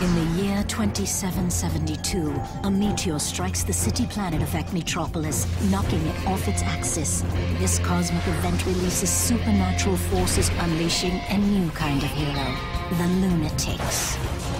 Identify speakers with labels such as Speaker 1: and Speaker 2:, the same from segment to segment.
Speaker 1: In the year 2772, a meteor strikes the city planet of Metropolis, knocking it off its axis. This cosmic event releases supernatural forces, unleashing a new kind of hero, the Loonatics.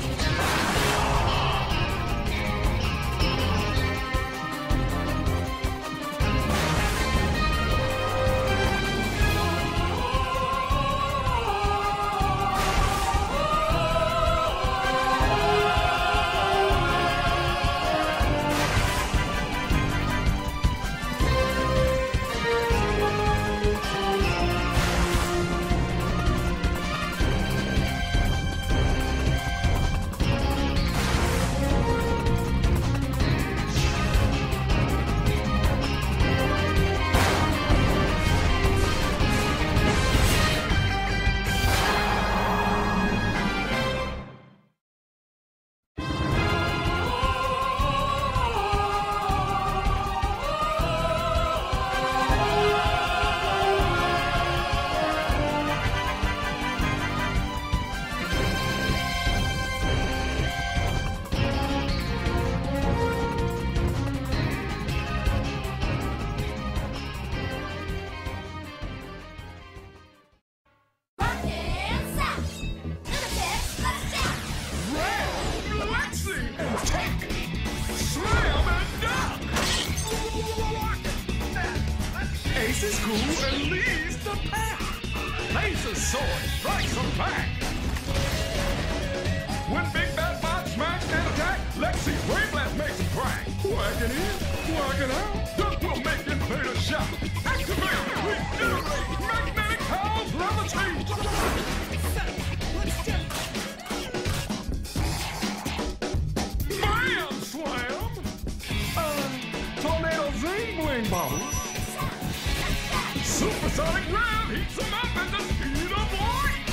Speaker 2: Ace is cool and leads the pack. Laser sword strikes them back. When Big Bad Bob smacks and attack, let's see Brain Blast makes him crack. Whacking in, whacking out, Duck will make it play the shot. Activate, regenerate, magnetic powers levitate. Bam slam. Tornado zing bling bubbles. Supersonic ram heats them up at the speed of light!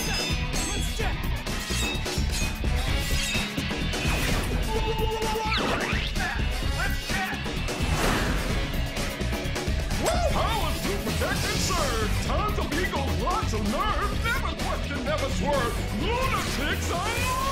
Speaker 2: Powers to protect and serve! Tons of egos, lots of nerve! Never question, never swerve! Loonatics Unleashed!